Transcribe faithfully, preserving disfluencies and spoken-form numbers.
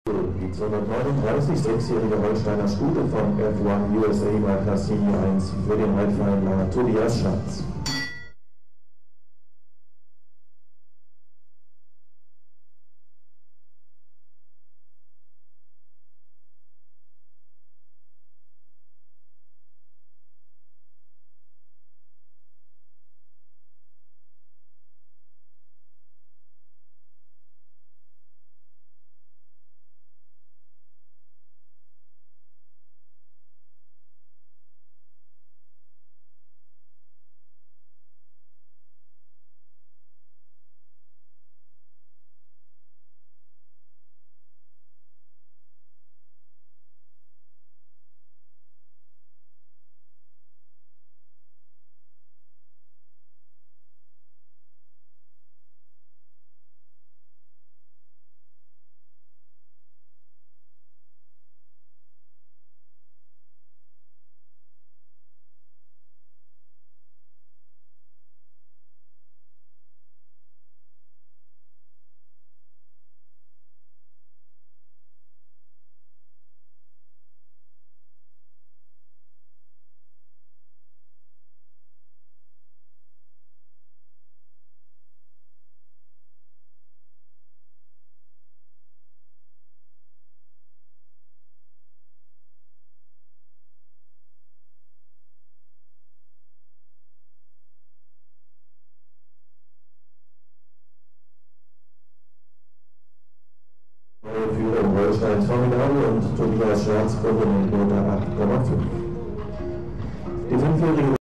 Die zweihundertneununddreißig sechsjährige Holsteiner Stute vom F eins U S A bei Cassini eins für den Reitverein Tobias Schatz. Führer Holstein Formidable und Tobias Schatz Komponente unter acht Komma fünf. Die fünfjährige